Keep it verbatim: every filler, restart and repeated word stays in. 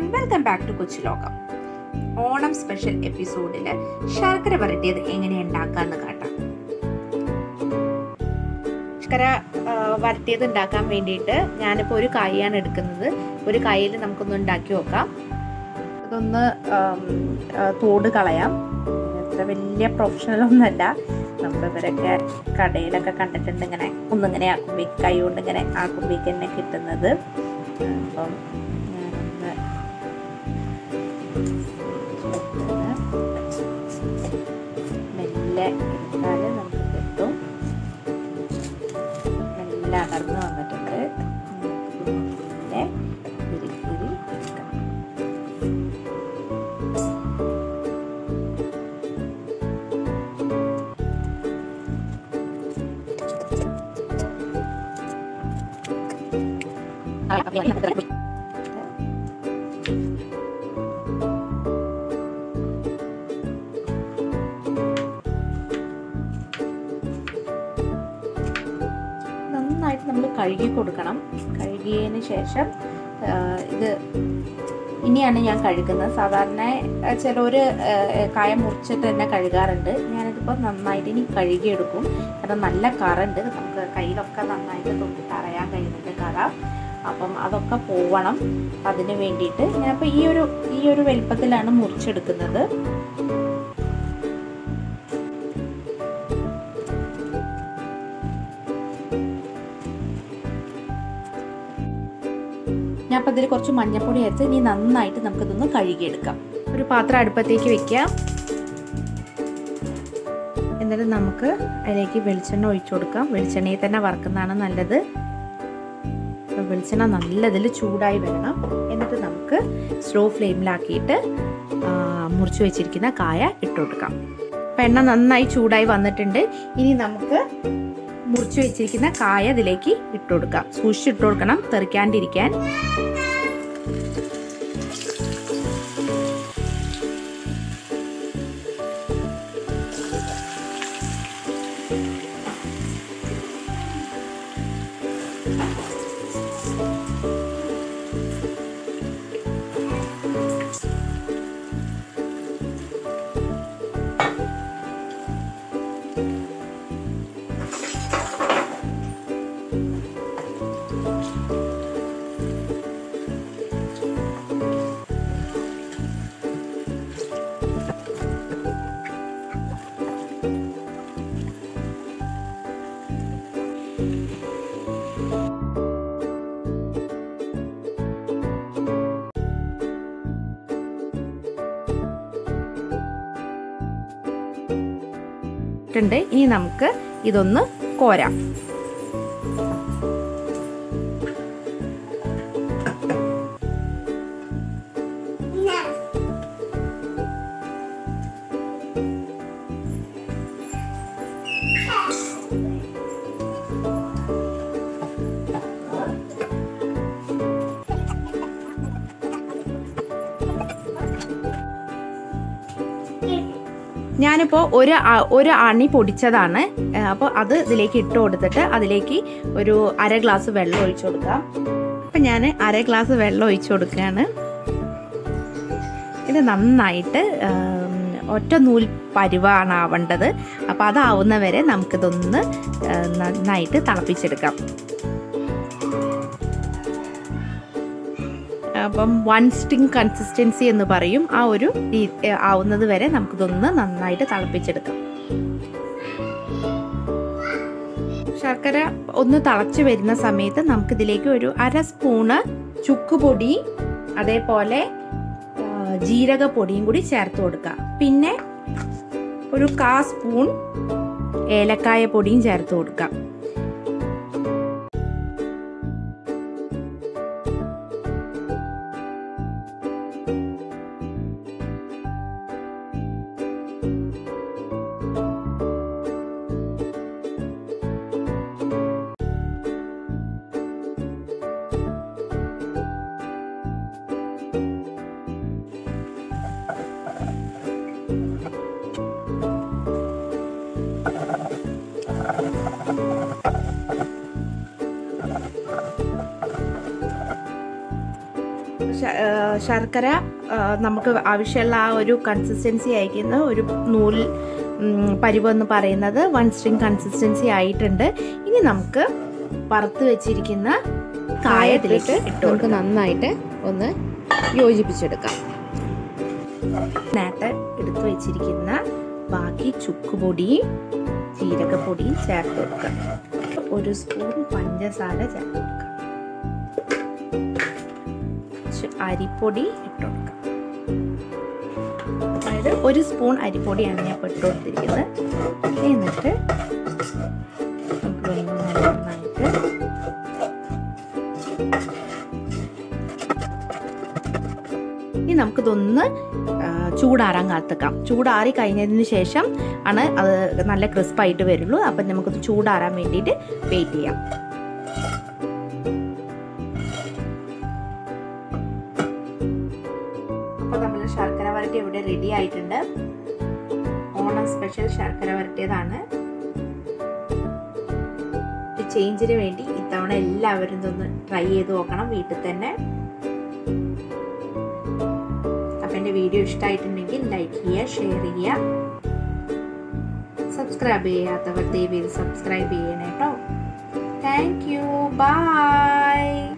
and welcome back to Kochu Logam. Onam special episode il Sharkkara Varatti engane undakkannu kaattam. Sharkkara Varatti undakkan vendite ഞാനിപ്പോ ഒരു കായാണ് എടുക്കുന്നത്. ഒരു കായയിൽ നമുക്കൊന്ന് ഉണ്ടാക്കി നോക്കാം. ഇതൊന്ന് തോട് കളയാം. അത്ര വലിയ പ്രൊഫഷണൽ ഒന്നല്ല. നമ്മൾ ഇവരൊക്കെ കടയിലൊക്കെ കണ്ടിട്ടുണ്ട് ഇങ്ങനെ ഒന്നിങ്ങനെ ആക്കുമ്പോൾ കൈ കൊണ്ട് ഇങ്ങനെ ആക്കുമ്പോഴേക്ക് തന്നെ കിട്ടുന്നത്. അപ്പം മെല്ലെ എടുത്താൽ നമുക്ക് കിട്ടും. മെല്ലെ അടർന്ന് വന്നിട്ടുണ്ട്. മെല്ലെ തിരിത്തിരി എടുക്കാം. നന്നായിട്ട് നമ്മൾ കഴുകി കൊടുക്കണം. കഴുകിയതിന് ശേഷം ഇത് ഇനിയാണ് ഞാൻ കഴുകുന്നത്. സാധാരണ ചിലർ കായ മുറിച്ചിട്ട് തന്നെ കഴുകാറുണ്ട്. ഞാനിതിപ്പോൾ നന്നായിട്ട് ഇനി കഴുകിയെടുക്കും. കാരണം നല്ല കറുണ്ട്. നമുക്ക് കയ്യിലൊക്കെ നന്നായിട്ട് തൊട്ടിട്ട് അറിയാൻ കഴിയുന്നുണ്ട് കറ. അപ്പം അതൊക്കെ പോവണം. അതിന് വേണ്ടിയിട്ട് ഞാനിപ്പോൾ ഈ ഒരു ഈ ഒരു വലിപ്പത്തിലാണ് മുറിച്ചെടുക്കുന്നത്. ഞാൻ അപ്പോൾ ഇതിൽ കുറച്ച് മഞ്ഞൾപ്പൊടി ചേർത്ത് ഇനി നന്നായിട്ട് നമുക്കിതൊന്ന് കഴുകിയെടുക്കാം. ഒരു പാത്രം അടുപ്പത്തേക്ക് വെക്കാം. എന്നിട്ട് നമുക്ക് അതിലേക്ക് വെളിച്ചെണ്ണ ഒഴിച്ചു കൊടുക്കാം. വെളിച്ചെണ്ണയിൽ തന്നെ വറുക്കുന്നതാണ് നല്ലത്. വെളിച്ചെണ്ണ നല്ലതിൽ ചൂടായി വരണം. എന്നിട്ട് നമുക്ക് സ്ലോ ഫ്ലെയിമിലാക്കിയിട്ട് മുറിച്ച് വെച്ചിരിക്കുന്ന കായ ഇട്ട് കൊടുക്കാം. അപ്പം എണ്ണ നന്നായി ചൂടായി വന്നിട്ടുണ്ട്. ഇനി നമുക്ക് മുറിച്ച് വെച്ചിരിക്കുന്ന കായ ഇതിലേക്ക് ഇട്ട് കൊടുക്കാം. സൂക്ഷിച്ചിട്ട് കൊടുക്കണം, തെറിക്കാണ്ടിരിക്കാൻ. ഇനി നമുക്ക് ഇതൊന്ന് കോരാം. ഞാനിപ്പോൾ ഒരു ഒരു അണി പൊടിച്ചതാണ്. അപ്പോൾ അത് ഇതിലേക്ക് ഇട്ട് കൊടുത്തിട്ട് അതിലേക്ക് ഒരു അര ഗ്ലാസ് വെള്ളം ഒഴിച്ചു കൊടുക്കാം. അപ്പം ഞാൻ അര ഗ്ലാസ് വെള്ളം ഒഴിച്ചു കൊടുക്കുകയാണ്. ഇത് നന്നായിട്ട് ഒറ്റ നൂൽ പരുവാണ് ആവേണ്ടത്. അപ്പോൾ അതാവുന്നവരെ നമുക്കിതൊന്ന് നന്നായിട്ട് തിളപ്പിച്ചെടുക്കാം. അപ്പം വൺ സ്റ്റിങ് കൺസിസ്റ്റൻസി എന്ന് പറയും. ആ ഒരു ആവുന്നത് വരെ നമുക്കിതൊന്ന് നന്നായിട്ട് തിളപ്പിച്ചെടുക്കാം. ശർക്കര ഒന്ന് തിളച്ച് വരുന്ന സമയത്ത് നമുക്കിതിലേക്ക് ഒരു അര സ്പൂണ് ചുക്കുപൊടി അതേപോലെ ജീരകപ്പൊടിയും കൂടി ചേർത്ത് കൊടുക്കുക. പിന്നെ ഒരു കാ സ്പൂൺ ഏലക്കായ പൊടിയും ചേർത്ത് കൊടുക്കാം. ശർക്കര നമുക്ക് ആവശ്യമുള്ള ആ ഒരു കൺസിസ്റ്റൻസി അയക്കുന്ന ഒരു നൂൽ പരിവെന്ന് പറയുന്നത് വൺ സ്ട്രിങ് കൺസിസ്റ്റൻസി ആയിട്ടുണ്ട്. ഇനി നമുക്ക് വറുത്ത് വെച്ചിരിക്കുന്ന കായത്തിലേക്ക് ഇട്ട് നമുക്ക് നന്നായിട്ട് ഒന്ന് യോജിപ്പിച്ചെടുക്കാം. നേരത്തെ എടുത്തു വെച്ചിരിക്കുന്ന ബാക്കി ചുക്കുപൊടിയും ജീരകപ്പൊടിയും ചേർത്ത് കൊടുക്കാം. ഒരു സ്പൂൺ പഞ്ചസാര ചേർത്ത് കൊടുക്കാം. അരിപ്പൊടി ഇട്ട് കൊടുക്കാം. അതായത് ഒരു സ്പൂൺ അരിപ്പൊടിയാണ് ഞാൻ ഇട്ട് കൊടുത്തിരിക്കുന്നത്. എന്നിട്ട് നന്നായിട്ട് ഇനി നമുക്കിതൊന്ന് ചൂടാറാൻ കാത്തിക്കാം. ചൂടാറി കഴിഞ്ഞതിന് ശേഷം ആണ് അത് നല്ല ക്രിസ്പായിട്ട് വരുള്ളൂ. അപ്പം നമുക്കത് ചൂടാറാൻ വേണ്ടിയിട്ട് വെയിറ്റ് ചെയ്യാം. അപ്പോൾ നമ്മൾ ശർക്കര വരട്ടി ഇവിടെ റെഡി ആയിട്ടുണ്ട്. ഓണം സ്പെഷ്യൽ ശർക്കര വരട്ടിയതാണ്. ചേഞ്ചിന് വേണ്ടി ഇത്തവണ എല്ലാവരും ഇതൊന്ന് ട്രൈ ചെയ്ത് നോക്കണം വീട്ടിൽ തന്നെ. അപ്പം എൻ്റെ വീഡിയോ ഇഷ്ടമായിട്ടുണ്ടെങ്കിൽ ലൈക്ക് ചെയ്യുക, ഷെയർ ചെയ്യുക. സബ്സ്ക്രൈബ് ചെയ്യാത്തവർ ദയവേത് സബ്സ്ക്രൈബ് ചെയ്യണം കേട്ടോ. Thank you, by.